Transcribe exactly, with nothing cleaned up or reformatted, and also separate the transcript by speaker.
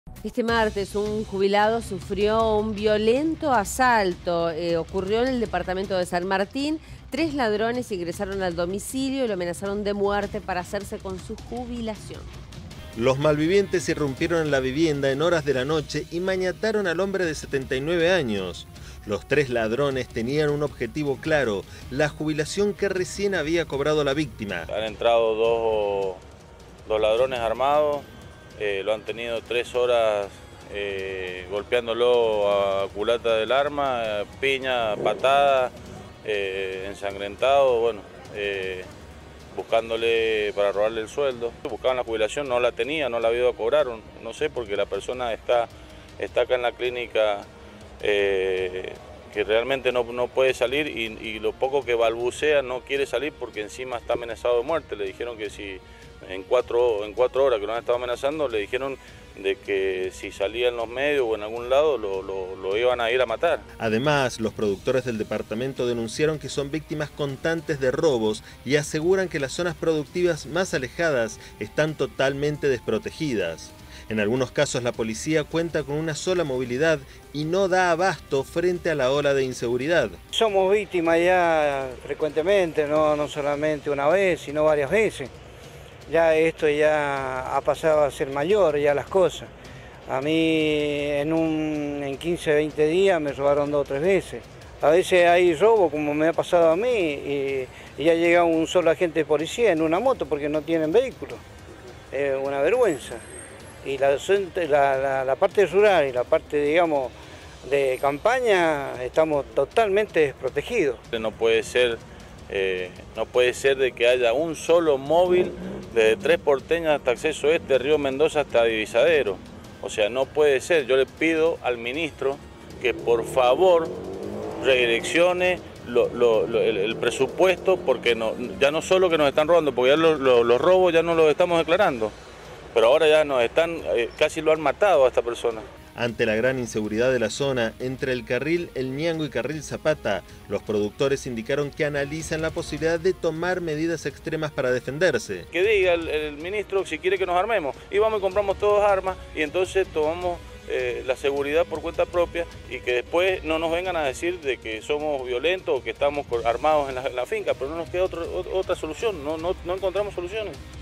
Speaker 1: Este martes un jubilado sufrió un violento asalto. Eh, ocurrió en el departamento de San Martín. Tres ladrones ingresaron al domicilio y lo amenazaron de muerte para hacerse con su jubilación.
Speaker 2: Los malvivientes irrumpieron en la vivienda en horas de la noche y maniataron al hombre de setenta y nueve años. Los tres ladrones tenían un objetivo claro, la jubilación que recién había cobrado la víctima.
Speaker 3: Han entrado dos, dos ladrones armados. Eh, lo han tenido tres horas eh, golpeándolo a culata del arma, eh, piña, patada, eh, ensangrentado, bueno, eh, buscándole para robarle el sueldo. Buscaban la jubilación, no la tenía, no la había ido a cobrar, no sé, porque la persona está, está acá en la clínica, eh, que realmente no, no puede salir y, y lo poco que balbucea no quiere salir porque encima está amenazado de muerte. Le dijeron que si en cuatro, en cuatro horas que lo han estado amenazando, le dijeron de que si salía en los medios o en algún lado lo, lo, lo iban a ir a matar.
Speaker 2: Además, los productores del departamento denunciaron que son víctimas constantes de robos y aseguran que las zonas productivas más alejadas están totalmente desprotegidas. En algunos casos la policía cuenta con una sola movilidad y no da abasto frente a la ola de inseguridad.
Speaker 4: Somos víctimas ya frecuentemente, no, no solamente una vez, sino varias veces. Ya esto ya ha pasado a ser mayor, ya las cosas. A mí en, un, en quince, veinte días me robaron dos o tres veces. A veces hay robo, como me ha pasado a mí, y, y ya llega un solo agente de policía en una moto porque no tienen vehículo. Es una vergüenza. Y la, la, la, la parte rural y la parte, digamos, de campaña, estamos totalmente desprotegidos.
Speaker 3: No puede ser, eh, no puede ser de que haya un solo móvil desde Tres Porteñas hasta Acceso Este, Río Mendoza hasta Divisadero. O sea, no puede ser. Yo le pido al ministro que por favor redireccione lo, lo, lo, el, el presupuesto, porque no, ya no solo que nos están robando, porque ya lo, lo, los robos ya no los estamos declarando. Pero ahora ya nos están, eh, casi lo han matado a esta persona.
Speaker 2: Ante la gran inseguridad de la zona, entre el carril El Ñango y carril Zapata, los productores indicaron que analizan la posibilidad de tomar medidas extremas para defenderse.
Speaker 3: Que diga el, el ministro si quiere que nos armemos, y vamos y compramos todos armas, y entonces tomamos eh, la seguridad por cuenta propia, y que después no nos vengan a decir de que somos violentos o que estamos armados en la, en la finca, pero no nos queda otro, otra solución, no, no, no encontramos soluciones.